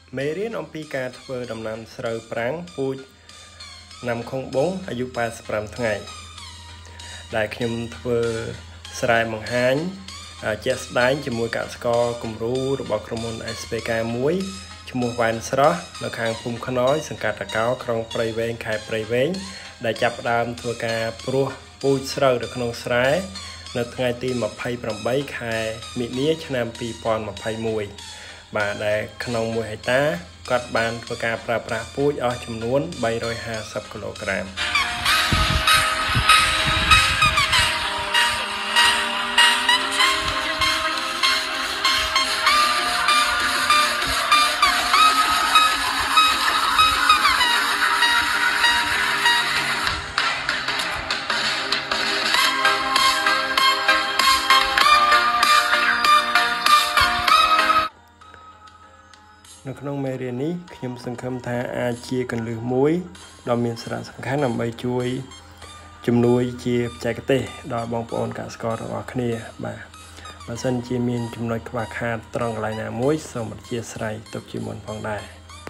មេរៀនអំពីការធ្វើដំណាំស្រូវប្រាំងពូជណាំខុងប៊ុងអាយុ85ថ្ងៃដែលខ្ញុំធ្វើស្រែបង្ហាញជាក់ស្ដែងជាមួយកសិករគំរូរបស់ក្រុមហ៊ុន SPK 1ឈ្មោះវ៉ែនស្រស់នៅខាងភូមិខ្នើយសង្កាត់តាកោក្រុងព្រៃវែងខេត្តព្រៃវែងដែលចាប់ផ្ដើមធ្វើការព្រោះពូជស្រូវនៅក្នុងស្រែនៅថ្ងៃទី28ខែមិនិនាឆ្នាំ2021បាទដែលក្នុង1ហិកតាគាត់បានធ្វើការប្រើប្រាស់ពូជអស់ចំនួន350គីឡូក្រាមនៅក្នុងមេរៀននេះខ្ញុំសង្ឃឹមថាអាចជាគន្លឹះមួយដ៏មានសារៈសំខាន់ដើម្បីជួយជំនួយជាបច្ចេកទេសដល់បងប្អូនកសិកររបស់គ្នាបាទបើសិនជាមានចំណុចខ្វះខាតត្រង់កន្លែងណាមួយសូមអធិស្ឋានទុកជាមុនផងដែរ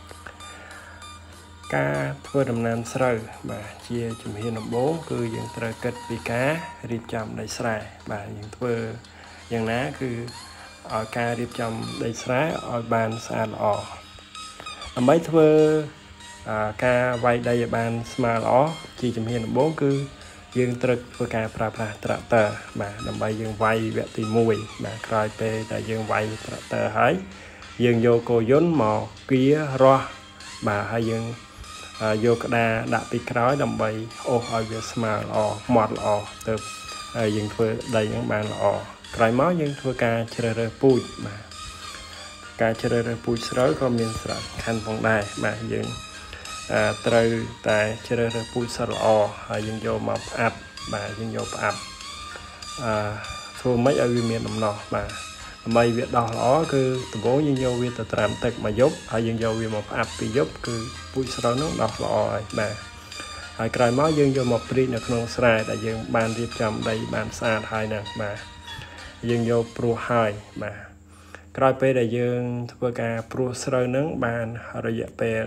ការធ្វើដំណាំស្រូវបាទជាជំហានដំបូងគឺយើងត្រូវគិតពីការរៀបចំដីស្រែបាទយើងធ្វើយ៉ាងណាគឺឲ្យការរៀបចំដីស្រែឲ្យបានស្អាតល្អដើម្បីធ្វើការវាយដីឲ្យបានស្មើល្អជាជំហានដំបូងគឺយើងត្រូវធ្វើការប្រើប្រាស់ត្រាក់ទ័របាទដើម្បីយើងវាយវគ្គទី1បាទក្រោយពេលដែលយើងវាយត្រាក់ទ័រហើយយើងយកគោយន្តមកគៀរាស់បាទហើយយើងយកក្តារដាក់ពីក្រោយដើម្បីអូសឲ្យវាស្មើល្អម៉ត់ល្អទៅហើយយើងធ្វើដីហ្នឹងបានល្អក្រោយមកយើងធ្វើការជ្រើសរើសពូជបាទការជ្រើសរើសពូជស្រូវក៏មានសារៈសំខាន់ផងដែរបាទយើងត្រូវតែជ្រើសរើសពូជសិតល្អហើយយើងយកមកផ្អាប់បាទយើងយកផ្អាប់ធ្វើម៉េចឲ្យវាមានដំណោះបាទដើម្បីវាដោះល្អគឺដំបូងយើងយកវាទៅត្រាំទឹកមួយយប់ហើយយើងយកវាមកផ្អាប់ពីរយប់គឺពូជស្រូវនោះដោះល្អហើយបាទហើយក្រោយមកយើងយកមកព្រីកនៅក្នុងស្រែដែលយើងបានរៀបចំដីបានស្អាតហើយហ្នឹងបាទយើងយកព្រោះហើយបាទក្រោយពេលដែលយើងធ្វើការព្រោះស្រូវហ្នឹងបានរយៈពេល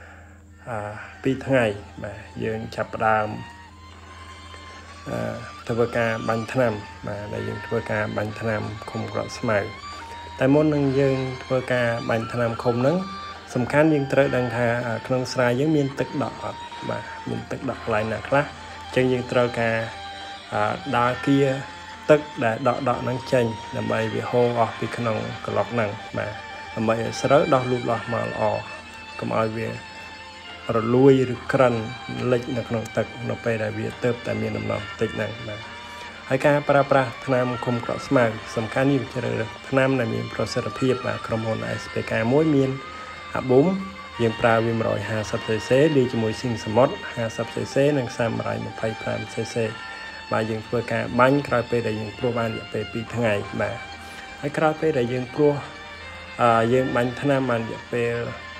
2ថ្ងៃបាទយើងចាប់ផ្ដើមធ្វើការបាញ់ថ្នាំបាទដែលយើងធ្វើការបាញ់ថ្នាំឃុំក្រកស្មៅតែមុននឹងយើងធ្វើការបាញ់ថ្នាំឃុំហ្នឹងសំខាន់យើងត្រូវដឹងថាក្នុងស្រែយើងមានទឹកដក់អត់បាទមានទឹកដក់កន្លែងណាខ្លះអញ្ចឹងយើងត្រូវការដើរគៀទឹកដែលដក់ហ្នឹងចេញដើម្បីវាហូរអស់ពីក្នុងក្លុកហ្នឹងបាទដើម្បីឲ្យស្រូវដោះលូតលាស់មកល្អកុំឲ្យវារលួយឬក្រិនលិចនៅក្នុងទឹកនៅពេលដែលវាទៅតែមានដំណោះតិចហ្នឹងបាទហើយការប្រើប្រាស់ថ្នាំឃុំក្រកស្មៅសំខាន់យើងជ្រើសរើសថ្នាំដែលមានប្រសិទ្ធភាពបាទក្រុមហ៊ុន SPK 1មានអាប៊ុមយើងប្រើវា 150cc លាយជាមួយស៊ីងសមុទ្រ 50cc និងសាមរ៉ៃ 25cc បាទយើងធ្វើការបាញ់ក្រោយពេលដែលយើងព្រោះបានរយៈពេល2ថ្ងៃបាទហើយក្រោយពេលដែលយើងព្រោះយើងបាញ់ថ្នាំបានរយៈពេល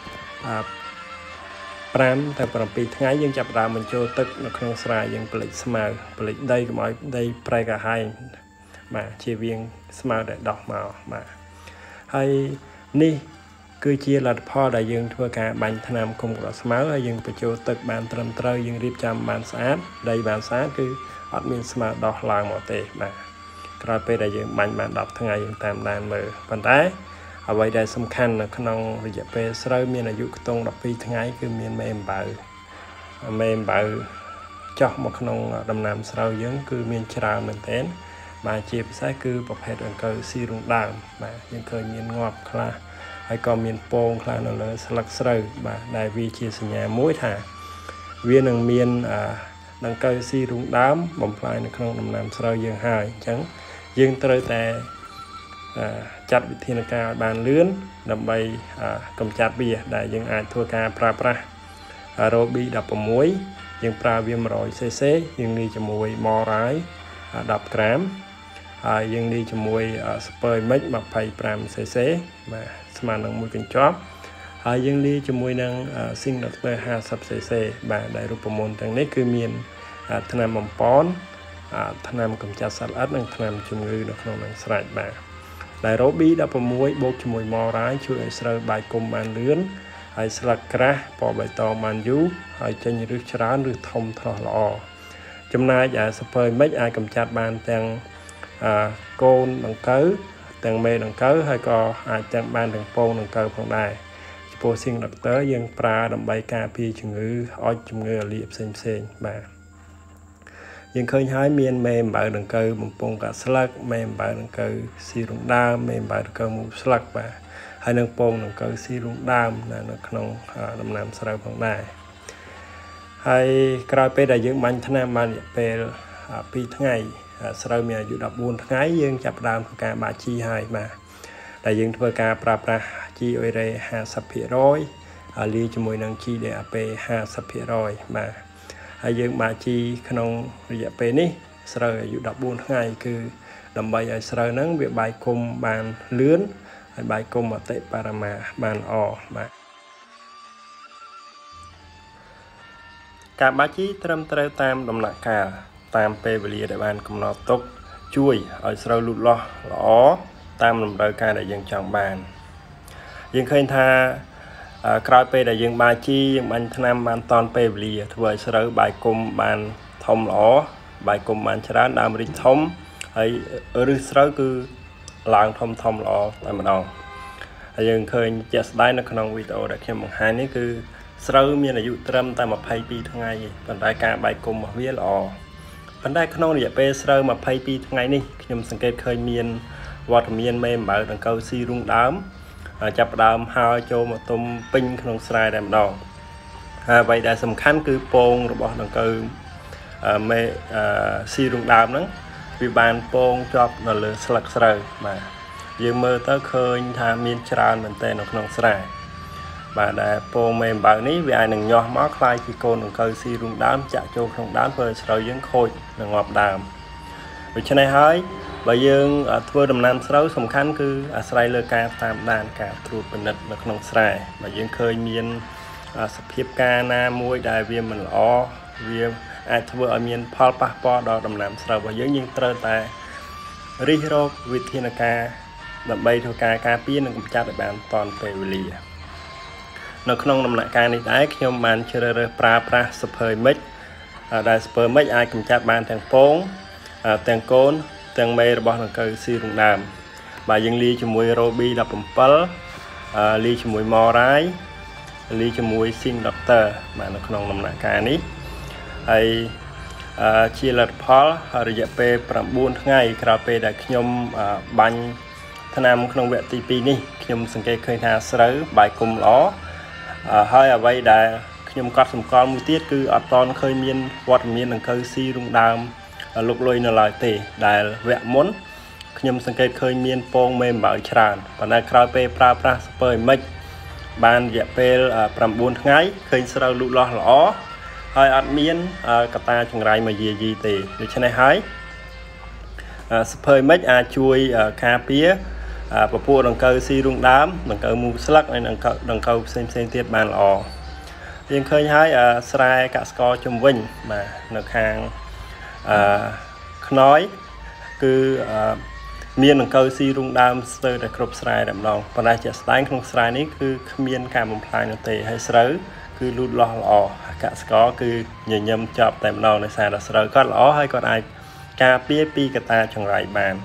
5ទៅ7ថ្ងៃយើងចាប់ផ្ដើមបញ្ចូលទឹកនៅក្នុងស្រែយើងផលិតស្មៅផលិតដីកុំឲ្យដីប្រែកាហាយបាទជៀសវាងស្មៅដែលដោះមកបាទហើយនេះគឺជាលទ្ធផលដែលយើងធ្វើការបាញ់ថ្នាំឃុំក្រកស្មៅហើយយើងបញ្ចូលទឹកបានត្រឹមត្រូវយើងរៀបចំបានស្អាតដីបានស្អាតគឺអត់មានស្មៅដោះឡើងមកទេបាទក្រោយពេលដែលយើងបាញ់បាន10ថ្ងៃយើងតាមដានមើលប៉ុន្តែអ្វីដែលសំខាន់នៅក្នុងរយៈពេលស្រូវមានអាយុខ្ទង់12ថ្ងៃគឺមានមេអំបៅចុះមកក្នុងដំណាំស្រូវយើងគឺមានច្រើនមែនទែនបាទជាពិសេសគឺប្រភេទអង្កូវស៊ីរុងដើមបាទយើងឃើញមានងាប់ខ្លះហើយក៏មានពងខ្លះនៅលើស្លឹកស្រូវបាទដែលវាជាសញ្ញាមួយថាវានឹងមានដង្កូវស៊ីរុងដើមបំផ្លាញនៅក្នុងដំណាំស្រូវយើងហើយអញ្ចឹងយើងត្រូវតែចាត់វិធានការឲ្យបានលឿនដើម្បីកម្ចាត់វាដែលយើងអាចធ្វើការប្រើប្រាស់រ៉ូប៊ី16យើងប្រើវា 100cc យើងលាយជាមួយម៉រ៉ាយ10ក្រាមហើយយើងលាយជាមួយស្ពើមិច 25cc បាទស្មើនឹង1កញ្ចប់ហើយយើងលាយជាមួយនឹងស៊ីងដុកទ័រ 50cc បាទដែលរូបមន្តទាំងនេះគឺមានថ្នាំបំប៉នថ្នាំកម្ចាត់សត្វល្អិតនិងថ្នាំជំងឺនៅក្នុងនឹងស្រេចបាទដែលរ៉ូប៊ី16បូកជាមួយម៉រ៉ាយជួយឲ្យស្រូវបាយគុំបានលឿនហើយស្លឹកក្រាស់ពណ៌បៃតងបានយូរហើយចេញឫសច្រើនឬធំថ្លោះល្អចំណែកឯសភើមិចអាចកម្ចាត់បានទាំងកូនដង្កូវទាំងមេដង្កូវហើយក៏អាចទាំងបានទាំងពងដង្កូវផងដែរចំពោះស៊ីងដុកទ័រយើងប្រើដើម្បីការពារជំងឺអុចជំងឺអាលីផ្សេងបាទយើងឃើញហើយមានមេអំបៅដង្កូវបំពង់កាក់ស្លឹកមេអំបៅដង្កូវស៊ីរុងដើមមេអំបៅដង្កូវមូលស្លឹកបាទហើយនឹងពងដង្កូវស៊ីរុងដើមនៅក្នុងដំណាំស្រូវផងដែរហើយក្រោយពេលដែលយើងបាញ់ថ្នាំបានរយៈពេល2ថ្ងៃស្រូវមានអាយុ14ថ្ងៃយើងចាប់ផ្ដើមធ្វើការបាក់ជីហើយបាទដែលយើងធ្វើការប្រើប្រាស់ជីអ៊ុយរ៉េ 50% លាយជាមួយនឹងជី DAP 50% បាទហើយយើងបាក់ជីក្នុងរយៈពេលនេះស្រូវអាយុ14ថ្ងៃគឺដើម្បីឲ្យស្រូវហ្នឹងវាបាយគុំបានលឿនហើយបាយគុំអតិបរមាបានល្អបាទការបាក់ជីត្រឹមត្រូវតាមដំណាក់កាលតាមពេលវេលាដែលបានកំណត់ទុកជួយឲ្យស្រូវលូតលាស់ល្អតាមតម្រូវការដែលយើងចង់បានយើងឃើញថាក្រោយពេលដែលយើងបាជីយើងបាញ់ថ្នាំបានតន់ពេលវេលាធ្វើឲ្យស្រូវបាយគុំបានធំល្អបាយគុំបានច្រើនដើមរីកធំហើយឫសស្រូវគឺឡើងធំល្អតែម្ដងហើយយើងឃើញជាក់ស្ដែងនៅក្នុងវីដេអូដែលខ្ញុំបង្ហាញនេះគឺស្រូវមានអាយុត្រឹមតែ22ថ្ងៃប៉ុន្តែការបាយគុំរបស់វាល្អប៉ុន្តែក្នុងរយៈពេលស្រូវ22ថ្ងៃនេះខ្ញុំសង្កេតឃើញមានវត្តមានមេអំបៅដង្កូវស៊ីរុងដើមចាប់ផ្ដើមហើយចូលមកទុំពេញក្នុងស្រែតែម្ដងហើយអ្វីដែលសំខាន់គឺពងរបស់ដង្កូវមេស៊ីរុងដើមហ្នឹងវាបានពងជាប់នៅលើស្លឹកស្រូវបាទយើងមើលទៅឃើញថាមានច្រើនមែនទែននៅក្នុងស្រែបាទដែលពងមេអំបៅនេះវាអាចនឹងញាស់មកคล้ายជាកូនដង្កូវស៊ីរុងដើមចាក់ចូលក្នុងដើមធ្វើឲ្យស្រូវយើងខូចនិងងាប់ដើមដូច្នេះហើយបើយើងធ្វើដំណាំស្រូវសំខាន់គឺអាស្រ័យលើការតាមដានការត្រួតពិនិត្យនៅក្នុងស្រែបើយើងឃើញមានសភាពការណាមួយដែលវាមិនល្អវាអាចធ្វើឲ្យមានផលប៉ះពាល់ដល់ដំណាំស្រូវរបស់យើងត្រូវតែរិះរកវិធានការដើម្បីធ្វើការការពារនិងកម្ចាត់ឲ្យបានទាន់ពេលវេលានៅក្នុងដំណាក់កាលនេះដែរខ្ញុំបានជ្រើសរើសប្រើប្រាស់សភើមិចដែលសភើមិចអាចកម្ចាត់បានទាំងពងទាំងកូនទាំងមេរបស់ដង្កូវស៊ីរុងដើមបាទយើងលាយជាមួយរ៉ូប៊ី17លាយជាមួយម៉រ៉ាយលាយជាមួយស៊ីងដុកទ័របាទនៅក្នុងដំណាក់កាលនេះហើយជាលទ្ធផលរយៈពេល9ថ្ងៃក្រោយពេលដែលខ្ញុំបាញ់ថ្នាំក្នុងវគ្គទី2នេះខ្ញុំសង្កេតឃើញថាស្រូវបាយគុំល្អហើយអ្វីដែលខ្ញុំកត់សម្គាល់មួយទៀតគឺអត់តឃើញមានវត្តមានដង្កូវស៊ីរុងដើមលុកលុយនៅឡើយទេដែលវគ្គមុនខ្ញុំសង្កេតឃើញមានពងមេអំបៅច្រើនប៉ុន្តែក្រោយពេលប្រើប្រាស់ស្ពើមិចបានរយៈពេល9ថ្ងៃឃើញស្រូវលូតលាស់ល្អហើយអត់មានកតាចង្រៃមកយាយីទេដូច្នេះហើយស្ពើមិចអាចជួយការពារពពួកដង្កូវស៊ីរុងដើមដង្កូវមូលស្លឹកហើយដង្កូវផ្សេងទៀតបានល្អយើងឃើញហើយស្រែកសិករជំវិញបាទនៅខាងខ្នើយគឺមានដង្កូវស៊ីរុងដើមស្ទើរតែគ្រប់ស្រែតែម្ដងប៉ុន្តែជាក់ស្ដែងក្នុងស្រែនេះគឺគ្មានការបំផ្លាញនោះទេហើយស្រូវគឺលូតលាស់ល្អកសិករគឺញញឹមចប់តែម្ដងដោយសារតែស្រូវគាត់ល្អហើយគាត់អាចការពារពីកតាចង្រៃបាន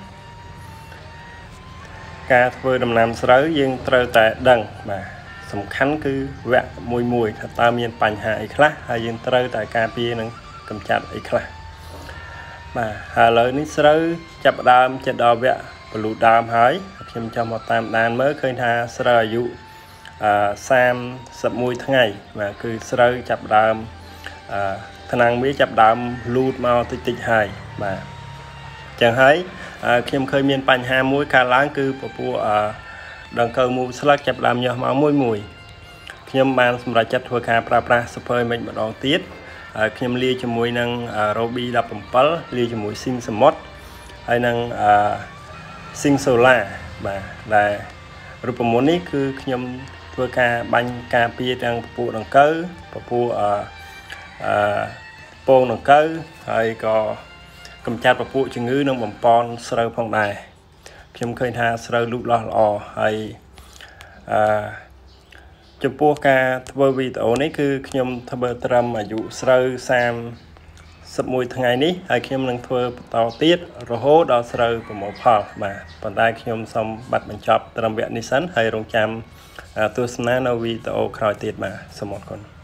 ការធ្វើដំណាំស្រូវយើងត្រូវតែដឹងបាទសំខាន់គឺវគ្គមួយថាតើមានបញ្ហាអីខ្លះហើយយើងត្រូវតែការពារនិងកម្ចាត់អីខ្លះបាទហើយឥឡូវនេះស្រូវចាប់ដើមចិត្តដល់វគ្គបលូដើមហើយខ្ញុំចាំមកតាមដានមើលឃើញថាស្រូវអាយុ31ថ្ងៃបាទគឺស្រូវចាប់ដើមថ្នាំងវាចាប់ដើមលូតមកតិចហើយបាទអញ្ចឹងហើយខ្ញុំឃើញមានបញ្ហាមួយកើតឡើងគឺពពួកដង្កូវមូលស្លឹកចាប់ដើមញាស់មកមួយខ្ញុំបានសម្រេចចិត្តធ្វើការប្រើប្រាស់ Super Mix ម្ដងទៀតខ្ញុំលាយជាមួយនឹង Robi 17លាយជាមួយ Sing សមុទ្រហើយនឹង Sing Solar បាទដែលរូបមន្តនេះគឺខ្ញុំធ្វើការបាញ់ការពារទាំងពពួកដង្កូវពពួកពងដង្កូវហើយក៏កម្ចាត់ពពួកជំងឺនិងបំពន់ស្រូវផងដែរខខ្ញុំឃើញថាស្រូវលូតលាស់ល្អហើយចំពោះការធ្វើវីដេអូនេះគឺខ្ញុំធ្វើត្រឹមអាយុស្រូវ31ថ្ងៃនេះហើយខ្ញុំនឹងធ្វើបន្តទៀតរហូតដល់ស្រូវប្រមូលផលបាទប៉ុន្តែខ្ញុំសូមប័ណ្ណបញ្ចប់ត្រឹមវគ្គនេះសិនហើយរងចាំទស្សនានៅវីដេអូក្រោយទៀតបាទសូមអរគុណ